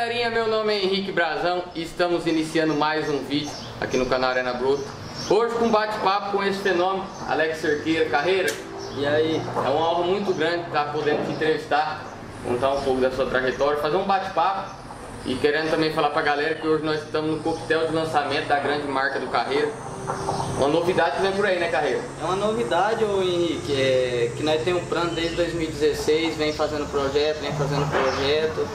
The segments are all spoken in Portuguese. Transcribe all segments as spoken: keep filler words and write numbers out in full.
galerinha, meu nome é Henrique Brazão e estamos iniciando mais um vídeo aqui no canal Arena Bruta. Hoje com um bate-papo com esse fenômeno, Alex Cerqueira Carreira. E aí, é uma honra muito grande estar podendo te entrevistar, contar um pouco da sua trajetória, fazer um bate-papo e querendo também falar pra galera que hoje nós estamos no coquetel de lançamento da grande marca do Carreira. Uma novidade que vem por aí, né, Carreira? É uma novidade, ô Henrique, é, que nós temos um plano desde dois mil e dezesseis, vem fazendo projeto, vem fazendo projeto.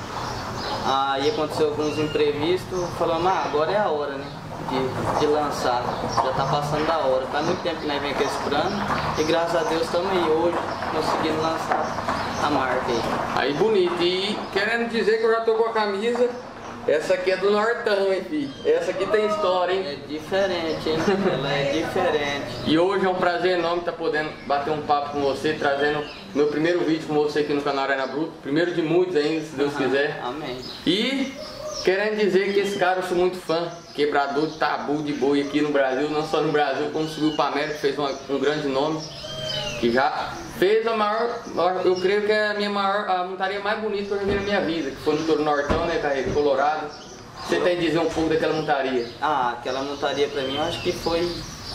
Aí aconteceu alguns imprevistos, falamos, ah, agora é a hora, né, de, de lançar, já tá passando da hora. Faz muito tempo que nós vem com esse plano e graças a Deus estamos aí hoje conseguindo lançar a marca aí. Aí bonito, e querendo dizer que eu já tô com a camisa. Essa aqui é do Nortão, hein, filho? Essa aqui tem história, hein? É diferente, hein? Ela é diferente. E hoje é um prazer enorme estar podendo bater um papo com você, trazendo meu primeiro vídeo com você aqui no canal Arena Bruta. Primeiro de muitos ainda, se Deus uhum. quiser. Amém. E querendo dizer que esse cara eu sou muito fã, quebrador de tabu de boi aqui no Brasil, não só no Brasil, como subiu para a América, fez uma, um grande nome, que já fez a maior, eu creio que é a minha maior, a montaria mais bonita que eu já vi na minha vida, que foi no Touro Nortão, né, Carreira, Colorado. Você tem a dizer um pouco daquela montaria? Ah, aquela montaria pra mim eu acho que foi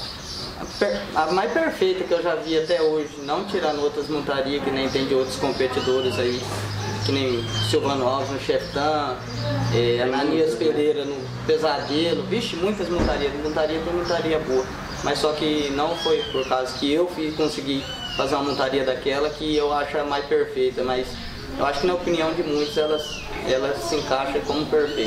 a, per, a mais perfeita que eu já vi até hoje, não tirando outras montarias que nem tem de outros competidores aí, que nem Silvano Alves no Cheftão, é, Ananias Pereira no Pesadelo, vixe, muitas montarias, montaria tem montaria boa, mas só que não foi por causa que eu fui conseguir fazer uma montaria daquela que eu acho a mais perfeita, mas eu acho que na opinião de muitos elas, elas se encaixam como perfeita.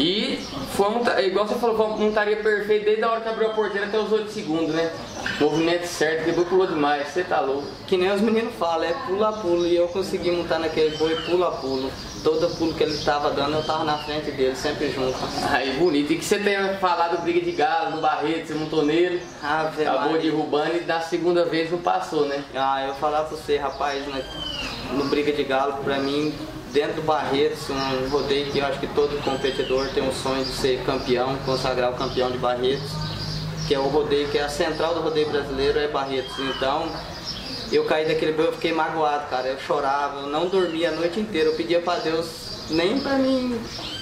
E foi uma, igual você falou, foi uma montaria perfeita desde a hora que abriu a porteira até os oito segundos, né? Movimento certo, que boi pulou demais, você tá louco. Que nem os meninos falam, é pula-pulo, e eu consegui montar naquele boi pula-pulo. Todo pulo que ele tava dando, eu tava na frente dele, sempre junto. Aí, bonito. E que você tenha falado briga de galo, no Barreto, você montou nele, ah, acabou derrubando e da segunda vez não passou, né? Ah, eu falar pra você, rapaz, né, no briga de galo, pra mim, dentro do Barretos, um rodeio que eu acho que todo competidor tem um sonho de ser campeão, consagrar o campeão de Barretos, que é o rodeio, que é a central do rodeio brasileiro, é Barretos. Então, eu caí daquele boi, eu fiquei magoado, cara, eu chorava, eu não dormia a noite inteira, eu pedia pra Deus, nem pra mim,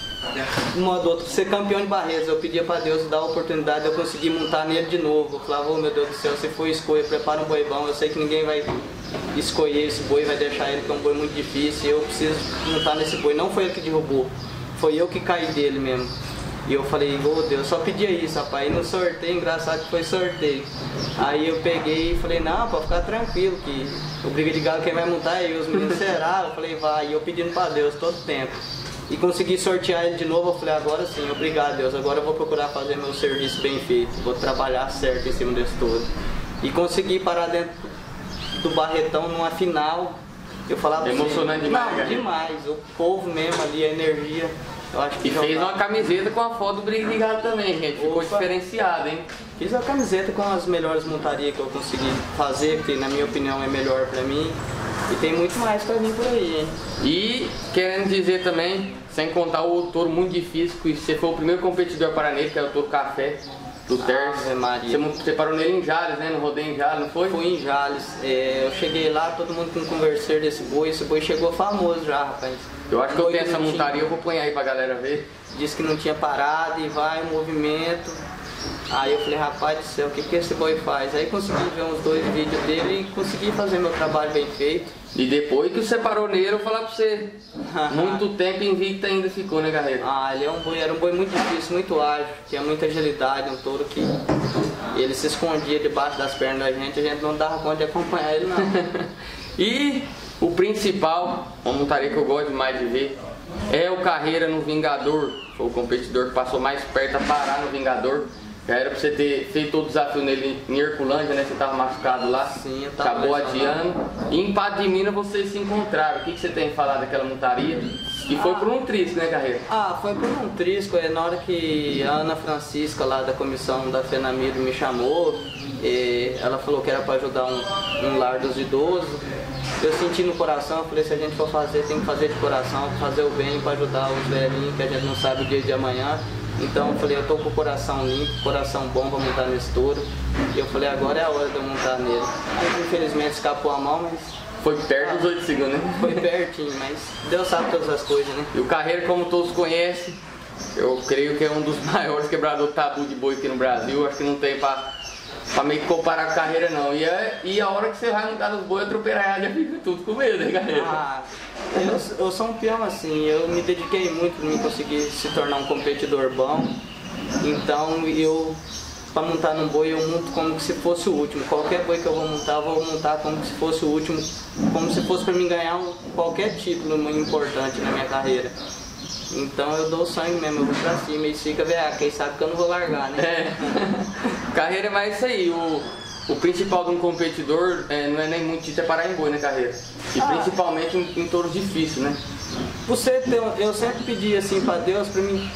uma do outro, ser campeão de Barretos, eu pedia pra Deus dar a oportunidade de eu conseguir montar nele de novo. Eu falava, oh meu Deus do céu, se for escolha, prepara um boi bom, eu sei que ninguém vai escolher esse boi, vai deixar ele, que é um boi muito difícil, eu preciso montar nesse boi. Não foi ele que derrubou, foi eu que caí dele mesmo. E eu falei, oh Deus, só pedia isso, rapaz. E no sorteio, engraçado que foi sorteio. Aí eu peguei e falei, não, pode ficar tranquilo, que o briga de galo quem vai montar é eu. Os meninos, será? Eu falei, vai. E eu pedindo pra Deus todo tempo. E consegui sortear ele de novo, eu falei, agora sim, obrigado Deus, agora eu vou procurar fazer meu serviço bem feito. Vou trabalhar certo em cima desse todo. E consegui parar dentro do Barretão numa final. Eu falava, emocionante demais, não, demais. O povo mesmo ali, a energia. Eu acho que e fez uma camiseta com a foto do briga de galo também, gente. Ficou Opa. diferenciado, hein? Fiz uma camiseta com as melhores montarias que eu consegui fazer, que na minha opinião é melhor pra mim. E tem muito mais pra vir por aí, hein? E querendo dizer também, sem contar o touro muito difícil, que você foi o primeiro competidor paraneiro, que é o touro Café, do Terço. Ah, você, você parou nele em Jales, né? No rodeio em Jales, não foi? Fui em Jales. É, eu cheguei lá, todo mundo com converser desse boi. Esse boi chegou famoso já, rapaz. Eu acho que eu tenho essa montaria, eu vou pôr aí pra galera ver. Disse que não tinha parado e vai o movimento. Aí eu falei, rapaz do céu, o que, que esse boi faz? Aí consegui ver uns dois vídeos dele e consegui fazer meu trabalho bem feito. E depois que você parou nele, eu vou falar pra você, muito tempo invicto ainda ficou, né, Carreira? Ah, ele é um boi, era um boi muito difícil, muito ágil, tinha muita agilidade, um touro que ele se escondia debaixo das pernas da gente, a gente não dava conta de acompanhar ele não. E o principal, uma montaria que eu gosto demais de ver, é o Carreira no Vingador. Foi o competidor que passou mais perto a parar no Vingador. Já era pra você ter feito o desafio nele em Herculândia, né? Você tava machucado lá. Sim, eu tava acabou adiando. E em Pato de Minas vocês se encontraram. O que, que você tem falado daquela montaria? E foi ah, por um trisco, né, Carreira? Ah, foi por um trisco. É, na hora que a Ana Francisca, lá da comissão da FENAMIR, me chamou, e ela falou que era para ajudar um, um lar dos idosos. Eu senti no coração, eu falei, se a gente for fazer, tem que fazer de coração, fazer o bem para ajudar os velhinhos, que a gente não sabe o dia de amanhã. Então eu falei, eu tô com o coração limpo, coração bom para montar nesse touro. E eu falei, agora é a hora de eu montar nele. Mas infelizmente escapou a mão, mas Foi perto dos oito segundos, né? Foi pertinho, mas Deus sabe todas as coisas, né? E o Carreiro, como todos conhecem, eu creio que é um dos maiores quebradores de tabu de boi aqui no Brasil. Acho que não tem pra, pra meio que comparar com a Carreira, não. E, é, e a hora que você vai montar nos boi, a tropeirada já fica tudo com medo, né, Carreira? Ah, eu, eu sou um peão assim, eu me dediquei muito pra mim conseguir se tornar um competidor bom. Então eu, pra montar num boi, eu monto como se fosse o último. Qualquer boi que eu vou montar, eu vou montar como se fosse o último, como se fosse pra mim ganhar um, qualquer título muito importante na minha carreira. Então eu dou sangue mesmo, eu vou pra cima e fica, velho, quem sabe que eu não vou largar, né? É. Carreira é mais isso aí, o, o principal de um competidor é, não é nem muito título, é parar em boi, né, Carreira? E ah, principalmente em, em touros difíceis, né? Você tem, eu sempre pedi assim pra Deus, pra mim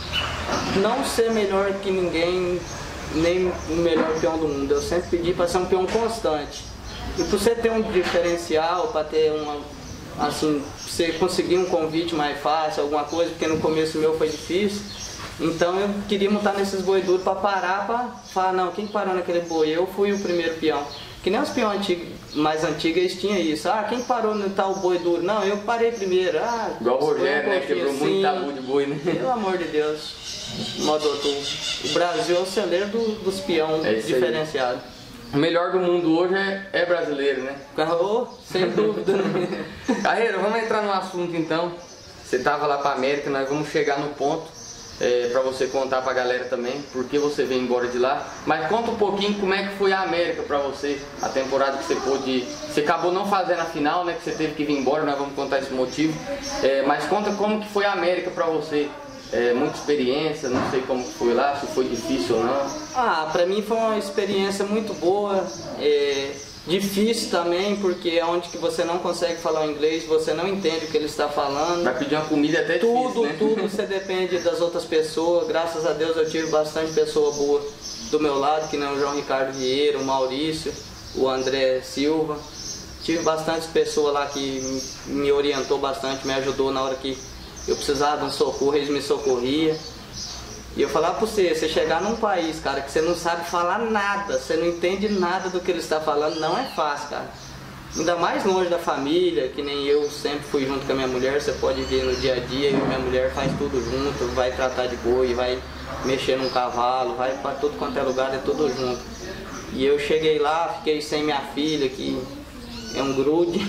não ser melhor que ninguém, nem o melhor peão do mundo. Eu sempre pedi pra ser um peão constante. E pra você ter um diferencial, pra ter uma, assim, você conseguir um convite mais fácil, alguma coisa, porque no começo meu foi difícil. Então eu queria montar nesses boi duros pra parar, pra falar, não, quem parou naquele boi? Eu fui o primeiro peão. Que nem os peões antigos, mais antigos, eles tinham isso. Ah, quem parou no tal boi duro? Não, eu parei primeiro. Ah, igual o Rogério, né? Quebrou assim, muito tabu de boi, né? Pelo amor de Deus. Modo o Brasil é o celeiro do, dos peões é diferenciados. O melhor do mundo hoje é, é brasileiro, né? Oh, sem dúvida. Né? Carreira, vamos entrar no assunto então. Você estava lá para América, nós vamos chegar no ponto. É, para você contar pra galera também por que você veio embora de lá, mas conta um pouquinho como é que foi a América pra você, a temporada que você pôde, você acabou não fazendo a final, né, que você teve que vir embora, nós vamos contar esse motivo, é, mas conta como que foi a América pra você, é, muita experiência, não sei como foi lá, se foi difícil ou não. Ah, pra mim foi uma experiência muito boa, é, difícil também, porque é onde que você não consegue falar o inglês, você não entende o que ele está falando. Vai pedir uma comida até tudo, difícil, né? Tudo, você depende das outras pessoas. Graças a Deus eu tive bastante pessoa boa do meu lado, que nem o João Ricardo Vieira, o Maurício, o André Silva. Tive bastante pessoas lá que me orientou bastante, me ajudou na hora que eu precisava de um socorro, eles me socorriam. E eu falava pra você, você chegar num país, cara, que você não sabe falar nada, você não entende nada do que ele está falando, não é fácil, cara. Ainda mais longe da família, que nem eu sempre fui junto com a minha mulher, você pode ver no dia a dia, eu e minha mulher faz tudo junto, vai tratar de boi, vai mexer num cavalo, vai pra tudo quanto é lugar, é tudo junto. E eu cheguei lá, fiquei sem minha filha, que é um grude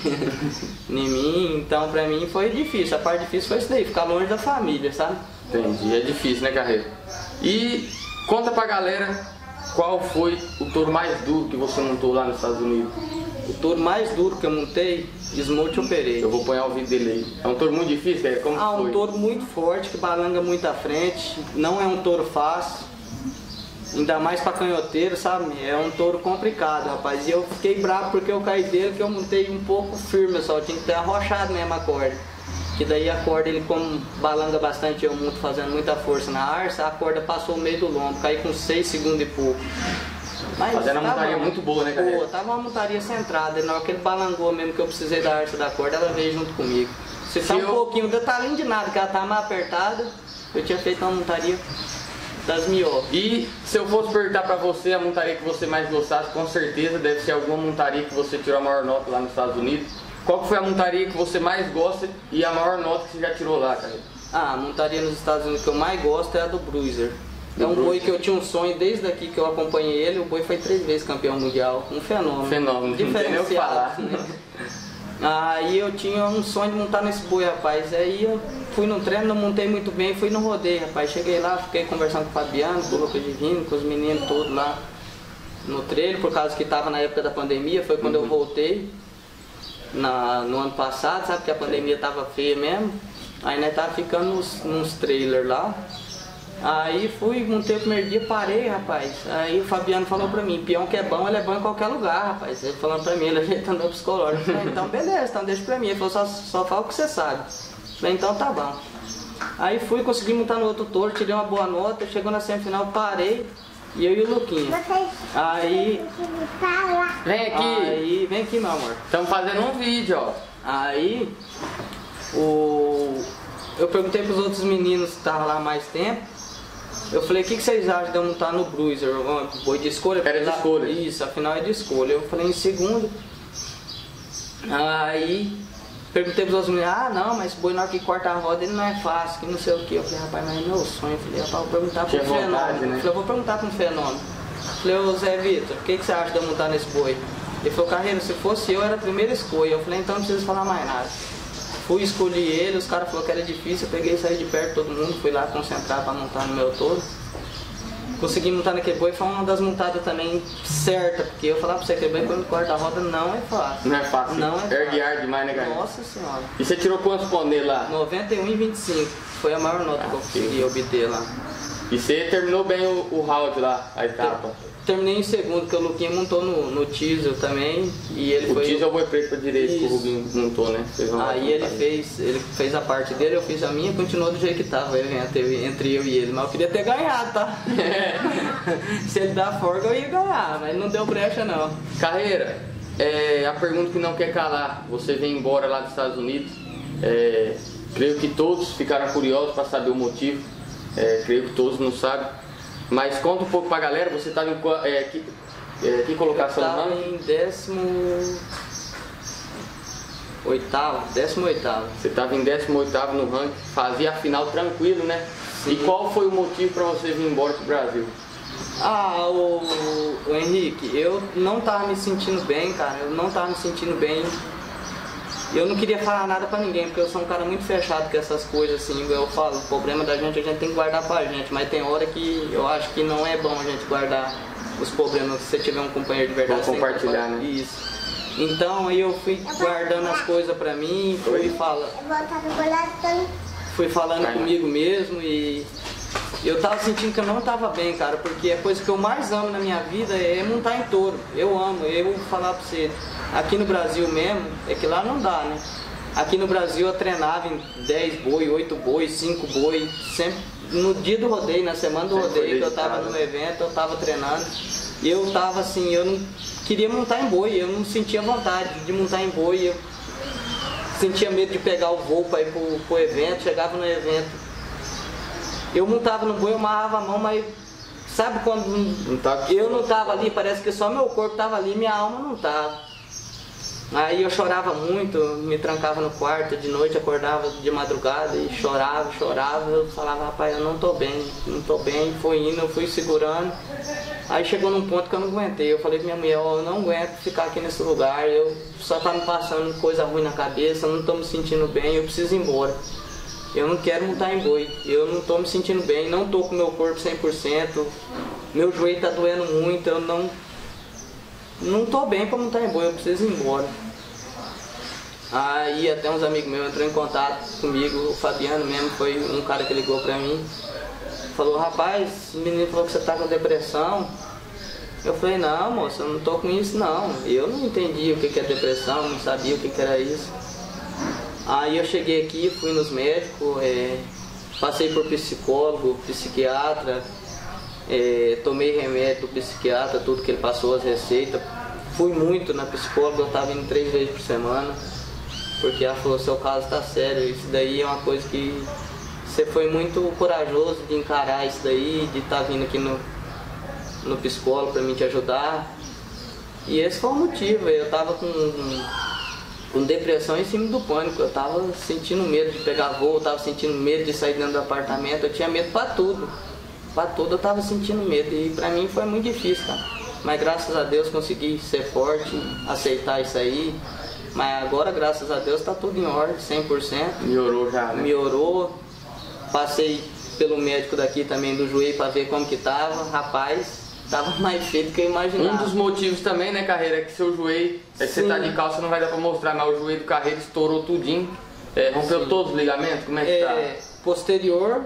em mim, então pra mim foi difícil, a parte difícil foi isso daí, ficar longe da família, sabe? Entendi, é difícil, né, Carreira? E conta pra galera qual foi o touro mais duro que você montou lá nos Estados Unidos. O touro mais duro que eu montei, Smoke Operei. Eu vou pôr o vídeo dele aí. É um touro muito difícil, Carreira? Como ah, foi? Um touro muito forte, que balanga muito à frente, não é um touro fácil. Ainda mais pra canhoteiro, sabe? É um touro complicado, rapaz. E eu fiquei bravo porque eu caí dele, que eu montei um pouco firme só, eu tinha que ter arrochado mesmo a corda. Que daí a corda, ele como balanga bastante, eu monto fazendo muita força na arça, a corda passou no meio do lombo, caí com seis segundos e pouco. Mas fazendo uma montaria muito boa, né, Carreira? Boa, tava uma montaria centrada, e na hora que ele balangou mesmo, que eu precisei da arça da corda, ela veio junto comigo. Se tá um eu... pouquinho, um detalhinho de nada, que ela tava mais apertada, eu tinha feito uma montaria das melhores. E se eu fosse perguntar pra você a montaria que você mais gostasse, com certeza deve ser alguma montaria que você tirou a maior nota lá nos Estados Unidos. Qual que foi a montaria que você mais gosta e a maior nota que você já tirou lá, cara? Ah, a montaria nos Estados Unidos que eu mais gosto é a do Bruiser. É um boi que eu tinha um sonho desde aqui que eu acompanhei ele. O boi foi três vezes campeão mundial. Um fenômeno. Fenômeno, diferenciado. Não tem nem o que falar. Né? Aí eu tinha um sonho de montar nesse boi, rapaz. Aí eu fui no treino, não montei muito bem, fui no rodeio, rapaz. Cheguei lá, fiquei conversando com o Fabiano, com o Lucas Divino, com os meninos todos lá no treino, por causa que estava na época da pandemia. Foi quando uhum. eu voltei. Na, no ano passado, sabe que a pandemia tava feia mesmo. Aí nós tava ficando nos, nos trailers lá. Aí fui, montei o primeiro dia, parei, rapaz. Aí o Fabiano falou pra mim, peão que é bom, ele é bom em qualquer lugar, rapaz. Ele falando pra mim, ele ajeitando o psicológico. Eu falei, então beleza, então deixa pra mim. Ele falou, só, só fala o que você sabe. Eu falei, então tá bom. Aí fui, consegui montar no outro touro, tirei uma boa nota, chegou na semifinal, parei. E eu e o Luquinha. Aí. Vem aqui. Aí, vem aqui, meu amor. Estamos fazendo um vídeo, ó. Aí, o... eu perguntei pros outros meninos que estavam lá há mais tempo. Eu falei, o que, que vocês acham de eu montar no Bruiser? Boi de escolha? Era de escolha. Isso, afinal é de escolha. Eu falei, em segundo. Aí perguntei pros outros meninos, ah não, mas boi na hora que corta a roda ele não é fácil, que não sei o que. Eu falei, rapaz, mas é meu sonho. Eu falei, rapaz, vou perguntar pro Fenômeno. Né? Eu falei, eu vou perguntar pro Fenômeno. Eu falei, ô Zé Vitor, o que, que você acha de eu montar nesse boi? Ele falou, Carreiro, se fosse eu, era a primeira escolha. Eu falei, então não precisa falar mais nada. Fui escolher ele, os caras falaram que era difícil, eu peguei e saí de perto de todo mundo, fui lá concentrar para montar no meu todo. Consegui montar naquele boi, foi uma das montadas também certa, porque eu falava pra você que aquele boi quando corta a roda não é fácil. Não é fácil, não é ergue ar demais, né, cara? Nossa senhora. E você tirou quantos pontos lá? noventa e um e vinte e cinco, foi a maior nota ah, que eu consegui obter lá. E você terminou bem o, o round lá, a etapa? Terminei em segundo, porque o Luquinha montou no, no diesel também. E ele o foi... diesel é o boi preto pra direita que o Rubinho montou, né? Aí ele fez, ele fez a parte dele, eu fiz a minha, continuou do jeito que tava entre, entre eu e ele. Mas eu queria ter ganhado, tá? É. Se ele dar folga eu ia ganhar, mas não deu brecha não. Carreira, é, a pergunta que não quer calar. Você vem embora lá dos Estados Unidos. É, creio que todos ficaram curiosos para saber o motivo. É, creio que todos não sabem. Mas conta um pouco pra galera, você estava em é, que, é, que colocação? Eu estava em décimo oitavo, décimo oitavo. Você estava em décimo oitavo no ranking, fazia a final tranquilo, né? Sim. E qual foi o motivo para você vir embora pro Brasil? Ah, o, o Henrique, eu não tava me sentindo bem, cara, eu não tava me sentindo bem. Eu não queria falar nada pra ninguém, porque eu sou um cara muito fechado com essas coisas, assim, eu falo, o problema da gente a gente tem que guardar pra gente, mas tem hora que eu acho que não é bom a gente guardar os problemas, se você tiver um companheiro de verdade. Vamos compartilhar, né? Isso. Então aí eu fui guardando as coisas pra mim, fui falando, fui falando comigo mesmo e eu tava sentindo que eu não tava bem, cara, porque a coisa que eu mais amo na minha vida é montar em touro. Eu amo, eu vou falar pra você, aqui no Brasil mesmo, é que lá não dá, né? Aqui no Brasil eu treinava em dez boi, oito boi, cinco boi, sempre no dia do rodeio, na semana do rodeio que eu tava no evento, eu tava treinando. E eu tava assim, eu não queria montar em boi, eu não sentia vontade de montar em boi, eu sentia medo de pegar o voo para ir pro, pro evento, chegava no evento. Eu montava no boi, eu amarrava a mão, mas sabe quando não tá, eu não tava ali, parece que só meu corpo tava ali, minha alma não tava. Aí eu chorava muito, me trancava no quarto de noite, acordava de madrugada e chorava, chorava. Eu falava, rapaz, eu não tô bem, não tô bem. Fui indo, eu fui segurando. Aí chegou num ponto que eu não aguentei. Eu falei pra minha mulher, oh, eu não aguento ficar aqui nesse lugar, eu só tá me passando coisa ruim na cabeça, eu não tô me sentindo bem, eu preciso ir embora. Eu não quero montar em boi, eu não tô me sentindo bem, não tô com o meu corpo cem por cento, meu joelho tá doendo muito, eu não, não tô bem para montar em boi, eu preciso ir embora. Aí até uns amigos meus entrou em contato comigo, o Fabiano mesmo, foi um cara que ligou pra mim, falou, rapaz, o menino falou que você tá com depressão. Eu falei, não moça, eu não tô com isso não, eu não entendi o que que é depressão, não sabia o que que era isso. Aí eu cheguei aqui, fui nos médicos, é, passei por psicólogo, psiquiatra, é, tomei remédio do psiquiatra, tudo que ele passou, as receitas. Fui muito na psicóloga, eu estava indo três vezes por semana, porque ela falou, seu caso está sério, isso daí é uma coisa que você foi muito corajoso de encarar isso daí, de estar tá vindo aqui no, no psicólogo para mim te ajudar. E esse foi o motivo, eu estava com... com depressão em cima do pânico, eu tava sentindo medo de pegar voo, eu tava sentindo medo de sair dentro do apartamento, eu tinha medo pra tudo, pra tudo eu tava sentindo medo e pra mim foi muito difícil, cara. Mas graças a Deus consegui ser forte, aceitar isso aí, mas agora graças a Deus tá tudo em ordem, cem por cento. Melhorou já, né? Melhorou, passei pelo médico daqui também do joelho pra ver como que tava, rapaz. Tava mais feio do que eu imaginava. Um dos motivos também, né, Carreira, é que seu joelho, é que você tá de calça, não vai dar pra mostrar, mas o joelho do Carreira estourou tudinho. É, rompeu Sim. todos os ligamentos? Como é que é, tá? Posterior,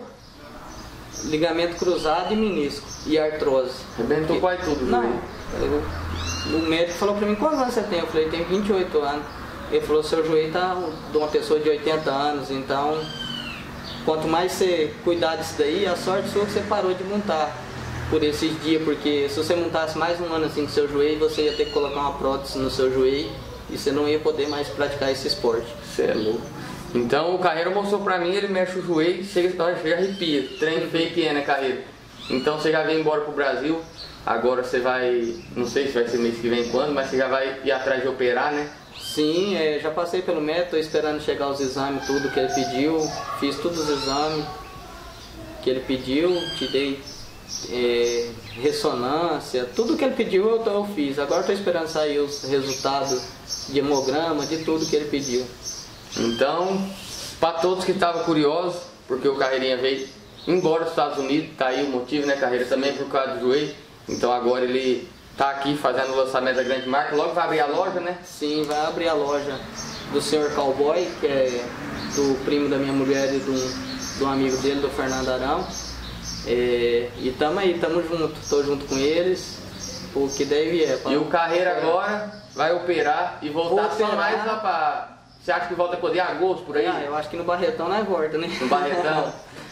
ligamento cruzado e menisco e artrose. Arrebentou quase tudo, não. Eu, o médico falou pra mim, quantos anos você tem? Eu falei, tenho vinte e oito anos. Ele falou, seu joelho tá de uma pessoa de oitenta anos, então quanto mais você cuidar disso daí, a sorte sua que você parou de montar por esses dias, porque se você montasse mais um ano assim no seu joelho, você ia ter que colocar uma prótese no seu joelho e você não ia poder mais praticar esse esporte. Você é louco. Então o Carreira mostrou pra mim, ele mexe o joelho, chega, chega arrepia, trem feio que é, né, Carreira? Então você já veio embora pro Brasil, agora você vai, não sei se vai ser mês que vem quando, mas você já vai ir atrás de operar, né? Sim, é, já passei pelo médico, tô esperando chegar os exames, tudo que ele pediu. Fiz todos os exames que ele pediu, tirei é, ressonância, tudo que ele pediu eu, eu fiz. Agora estou esperando sair os resultados de hemograma, de tudo que ele pediu. Então, para todos que estavam curiosos, porque o Carreirinha veio embora dos Estados Unidos, tá aí o motivo, né, Carreira, também por causa do joelho. Então agora ele tá aqui fazendo o lançamento da grande marca, logo vai abrir a loja, né? Sim, vai abrir a loja do senhor Cowboy, que é do primo da minha mulher e do, do amigo dele, do Fernando Arão. É, e tamo aí, tamo junto, tô junto com eles, o que deve é. E o Carreira agora vai operar e voltar Vou só operar. mais lá pra... Você acha que volta a poder agosto por aí? Ah, eu acho que no Barretão nós volta, né? No Barretão?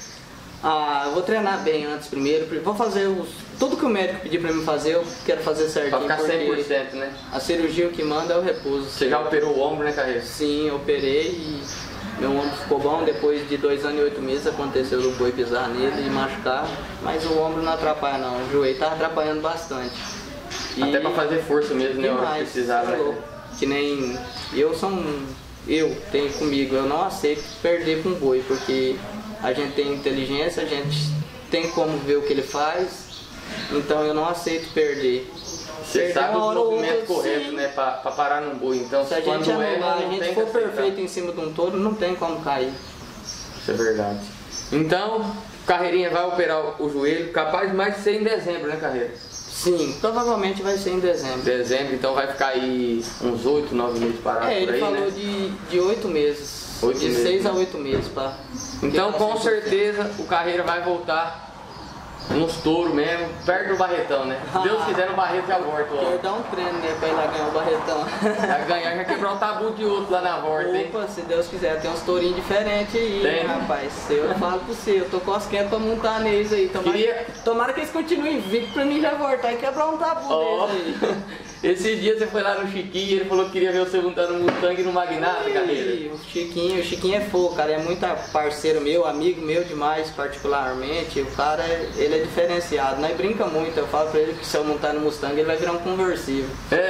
Ah, eu vou treinar bem antes primeiro, vou fazer os, tudo que o médico pedir pra mim fazer, eu quero fazer certinho. Pra ficar cem por cento, porque né? a cirurgia o que manda é o repouso. Você já operou o ombro, né, Carreira? Sim, eu operei e meu ombro ficou bom. Depois de dois anos e oito meses aconteceu do boi pisar nele e machucar, mas o ombro não atrapalha não, o joelho tá atrapalhando bastante. E Até pra fazer força mesmo, né? Hora que demais, precisar, tá né? louco. Que nem eu sou um, eu tenho comigo, eu não aceito perder com o boi, porque a gente tem inteligência, a gente tem como ver o que ele faz, então eu não aceito perder. Você Perder sabe uma o hora ou movimento outra, correto, sim. né? Pra, pra parar num boi. Então, Se a quando gente erra, anular, a não gente tem for que aceitar. perfeito em cima de um touro, não tem como cair. Isso é verdade. Então, o Carreirinha vai operar o joelho, capaz de mais de ser em dezembro, né, Carreira? Sim, provavelmente vai ser em dezembro. Dezembro, então vai ficar aí uns oito, nove meses parado É, por ele aí, falou né? de, de oito meses. Oito de meses, seis né? a oito meses, pra... Então, ficar com cem por cento. certeza, o Carreira vai voltar nos touros mesmo, perto do Barretão, né? Se Deus quiser, no Barreto já volta Quero logo. dar um treino, né, pra ir lá ganhar o Barretão. Já ganhar, já quebrar o tabu de outro lá na volta, hein? Opa, se Deus quiser, tem uns tourinhos diferentes aí, Tem? hein, rapaz. Eu falo pra você, eu tô cosquento pra montar neles aí. Tomara, Queria- tomara que eles continuem invictos pra mim já voltar e quebrar um tabu Ó, deles aí. esse dia você foi lá no Chiquinho e ele falou que queria ver você montando no Mustang e no Magnata, Carreira. Ih, O Chiquinho, o Chiquinho é fogo, cara, é muito parceiro meu, amigo meu demais, particularmente. O cara, ele é diferenciado, nós brinca muito. Eu falo pra ele que se eu montar no Mustang, ele vai virar um conversível.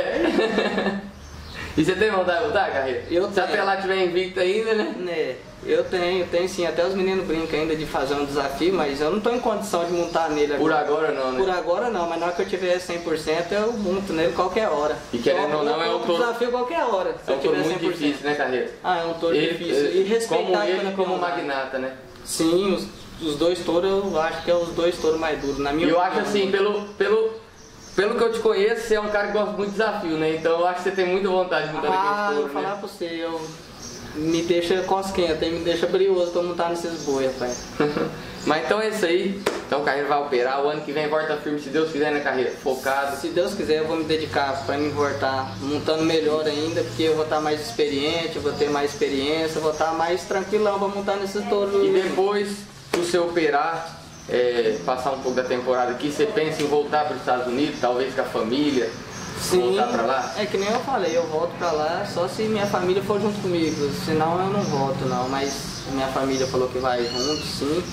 É. E você tem vontade de voltar, Carreira? Eu Se a tenho. Pelá estiver invicta ainda, né? Né, eu tenho, tenho sim. Até os meninos brincam ainda de fazer um desafio, mas eu não tô em condição de montar nele Por agora. agora não, né? Por agora não, mas na hora que eu tiver cem por cento eu monto nele qualquer hora. E querendo ou não, é um um touro- desafio qualquer hora, se É eu um touro tiver muito cem por cento. difícil, né, Carreira? Ah, é um touro Ele- difícil. ele- E respeitado como ele pela como comunidade. Magnata, né? Sim, os, os dois touros eu acho que é os dois touros mais duros, na minha E eu opinião. acho assim, pelo, pelo, pelo que eu te conheço, você é um cara que gosta muito de desafio, né? Então eu acho que você tem muita vontade de montar Ah, naquele eu touro, vou falar né? pra você, eu... Me deixa cosquenta, me deixa brioso pra montar nesses boi, rapaz. Mas então é isso aí. Então o Carreira vai operar. O ano que vem volta firme, se Deus quiser, né, Carreira? Focado. Se Deus quiser, eu vou me dedicar para me voltar montando melhor ainda, porque eu vou estar mais experiente, eu vou ter mais experiência, eu vou estar mais tranquilão para montar nesses touros. E depois que você operar, é, passar um pouco da temporada aqui, você pensa em voltar para os Estados Unidos, talvez com a família, Sim, voltar para lá? é que nem eu falei, eu volto para lá só se minha família for junto comigo, senão eu não volto não, mas minha família falou que vai junto, sim.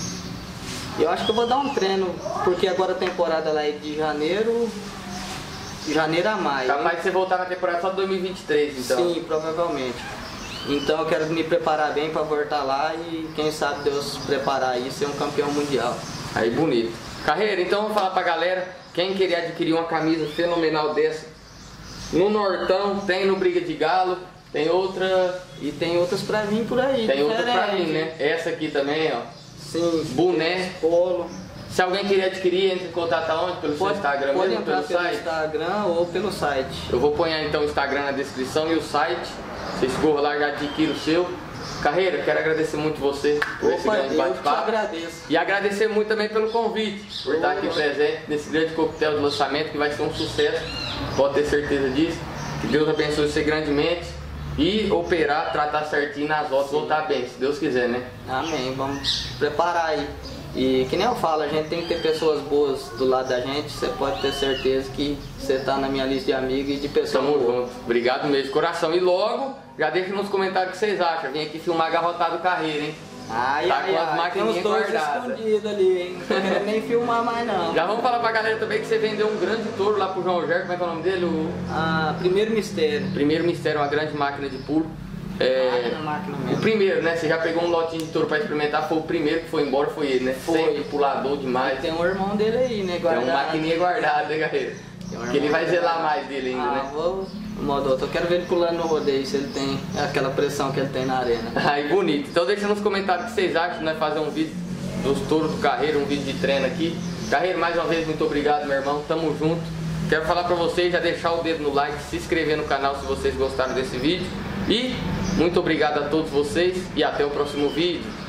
Eu acho que eu vou dar um treino, porque agora a temporada lá é de janeiro, janeiro a maio. Capaz de você voltar na temporada só de dois mil e vinte e três, então. Sim, provavelmente. Então eu quero me preparar bem para voltar lá e quem sabe Deus preparar aí e ser um campeão mundial. Aí bonito. Carreira, então vamos falar pra galera, quem querer adquirir uma camisa fenomenal dessa, no Nortão, tem no Briga de Galo, tem outra, E tem outras pra vir por aí. tem outra pra diferente. mim, né? Essa aqui também, ó, Sim. boné. Polo. Se alguém querer adquirir, entre em contato aonde? Pelo seu Instagram pode mesmo, entrar pelo pelo site? Instagram ou pelo site. Eu vou pôr então o Instagram na descrição e o site. Vocês corram lá e já adquira o seu. Carreira, quero agradecer muito você por esse Opa, grande eu te bate-papo. agradeço. E agradecer muito também pelo convite, por estar aqui presente nesse grande coquetel de lançamento que vai ser um sucesso. Pode ter certeza disso. Que Deus abençoe você grandemente. E operar, tratar certinho nas voltas, voltar bem, se Deus quiser, né? Amém. Vamos preparar aí. E que nem eu falo, a gente tem que ter pessoas boas do lado da gente. Você pode ter certeza que você tá na minha lista de amigos e de pessoas Tamo boas. junto. Obrigado mesmo de coração. E logo, já deixa nos comentários o que vocês acham. Vim aqui filmar a garrotada do Carreira, hein? Ai, tá ai, com as ai, tem maquininhas uns dois guardadas. escondidos ali, hein? Não tô querendo nem filmar mais não. Já vamos falar pra galera também que você vendeu um grande touro lá pro João Gerco, como é que é o nome dele? O Ah, primeiro mistério. Primeiro Mistério, uma grande máquina de pulo. É... Máquina, máquina mesmo. O primeiro, né? Você já pegou um lotinho de touro pra experimentar, foi o primeiro que foi embora, foi ele, né? Foi. Sempre pulador demais. Tem um irmão dele aí, né? Tem Guardado. uma maquininha guardada, né, galera? um Que ele vai irmão zelar dele. mais dele ainda, Ah, né? vou... Modoto, eu quero ver ele pulando no rodeio, se ele tem aquela pressão que ele tem na arena. Aí, bonito. Então deixa nos comentários o que vocês acham de nós fazer um vídeo dos touros do Carreiro, um vídeo de treino aqui. Carreiro, mais uma vez, muito obrigado, meu irmão. Tamo junto. Quero falar pra vocês, já deixar o dedo no like, se inscrever no canal se vocês gostaram desse vídeo. E muito obrigado a todos vocês e até o próximo vídeo.